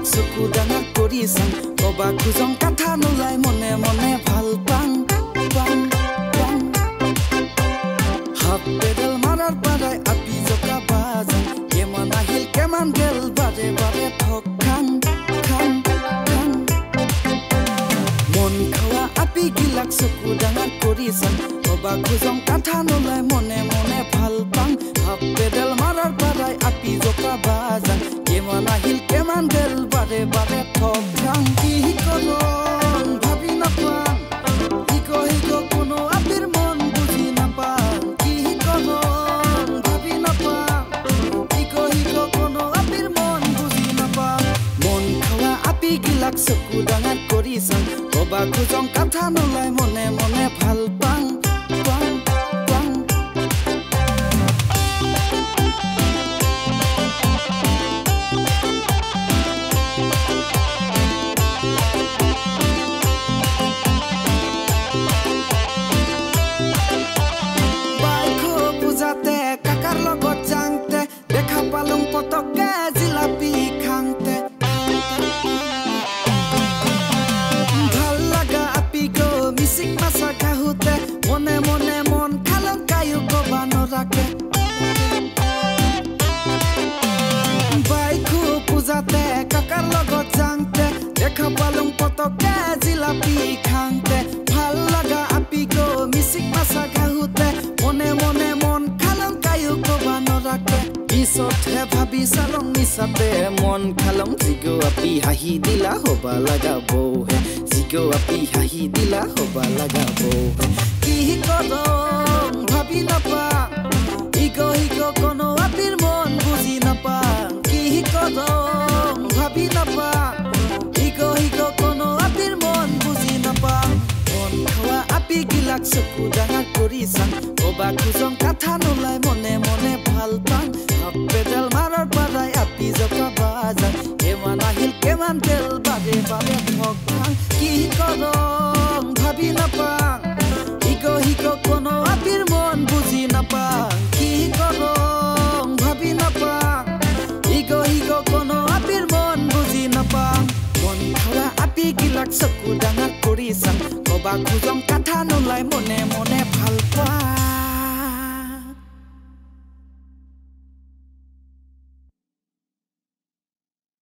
গিলাক চকু ডাঙৰ কৰি চাং কবা খুজং কথা নোলাই মনে মনে ভাল পাং পাং পাং হাত পেডেল মাৰাৰ পৰাই আপি জকা বাজাং কেমান আহিল কেমান গেল বাৰে বাৰে ঠক খাং খাং খাং মন খাৱা আপি গিলাক চকু ডাঙৰ কৰি চাং কবা খুজং কথা নোলাই মনে মনে ভাল পাং হাত পেডেল মাৰাৰ পৰাই আপি জকা বাজাং কেমান আহিল কেমান গেল বাৰে বাৰে ঠক খাং কি কৰং ভাবি নাপাং হিকো কোনো আপিৰ মন বুজি নাপাং কি কৰং ভাবি নাপাং হিকো কোনো আপিৰ মন বুজি নাপাং মন খাৱা আপি গিলাক চকু ডাঙৰ কৰি চাং কবা খুজং কথা নোলাই মনে মনে ভাল পাং পাং পাং Palung potoke jilapi khangte bhal laga api go misik masa kahute mone mone mon khalong kayu ko banorake bai khu pujate kakar logot jangte dekha palung potoke jilapi khangte bhal laga api go misik masa kahute mone mone mon khalong kayu ko banorake Isothe bhabi salong nisate mon khalong jigo api hahi dila hoba lagabo he jigo api hahi dila hoba lagabo ki korong bhabi napa higo kono apir mon buji napa ki korong bhabi napa higo kono apir mon buji napa mon khawa api gilak soku dangar kori sang oba khujong katha nolai mone mone bhal pang pedal marar parai api joka bazang keman ahil keman gel bade bade thokang ki korong bhabi napang higo kono apir mon buji napang ki korong bhabi napang higo kono apir mon buji napang mon khawa api gilak soku dangar kori sang koba khujong katha nolai mone mone bhal pa